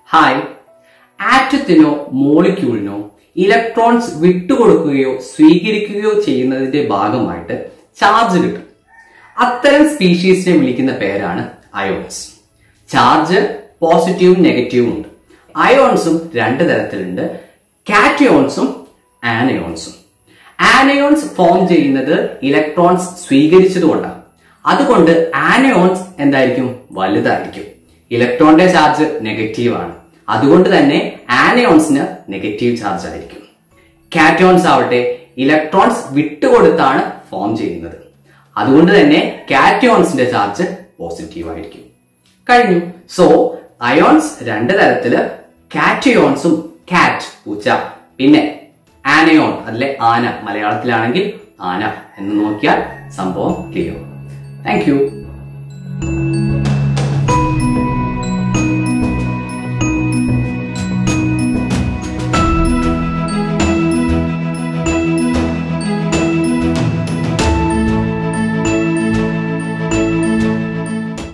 Hi, ആറ്റത്തിനോ മോളിക്യൂളിനോ electrons വിട്ടുകൊടുക്കുകയോ സ്വീകരിക്കുകയോ ചെയ്യുന്നതിന്റെ ഭാഗമായിട്ട് ചാർജ് കിട്ടും. അത്തരം സ്പീഷീസിനെ വിളിക്കുന്ന പേരാണ് അയോൺസ്. ചാർജ് പോസിറ്റീവും നെഗറ്റീവും ഉണ്ട്. അയോൺസും രണ്ട് തരത്തിലുണ്ട്, കാറ്റയോൺസും ആനയോൺസും. ആനയോൺസ് ഫോം ചെയ്യുന്നത് ഇലക്ട്രോൺസ് സ്വീകരിച്ചതുകൊണ്ടാണ്. അതുകൊണ്ട് ആനയോൺസ് എന്തായിരിക്കും? വലുതായിരിക്കും. ഇലക്ട്രോണിന്റെ ചാർജ് നെഗറ്റീവ് ആണ്, അതുകൊണ്ട് തന്നെ ആനയോൺസിന് നെഗറ്റീവ് ചാർജ് ആയിരിക്കും. കാറ്റയോൺസ് ആവട്ടെ ഇലക്ട്രോൺസ് വിട്ടുകൊടുത്താണ് ഫോം ചെയ്യുന്നത്, അതുകൊണ്ട് തന്നെ കാറ്റയോൺസിന്റെ ചാർജ് പോസിറ്റീവ് ആയിരിക്കും. കഴിഞ്ഞു. സോ അയോൺസ് രണ്ട് തരത്തില്, കാറ്റയോൺസും കാറ്റ് പൂച്ച, പിന്നെ ആനയോൺ അതിലെ ആന, മലയാളത്തിലാണെങ്കിൽ ആന എന്ന് നോക്കിയാൽ സംഭവം ക്ലിയർ. Thank you.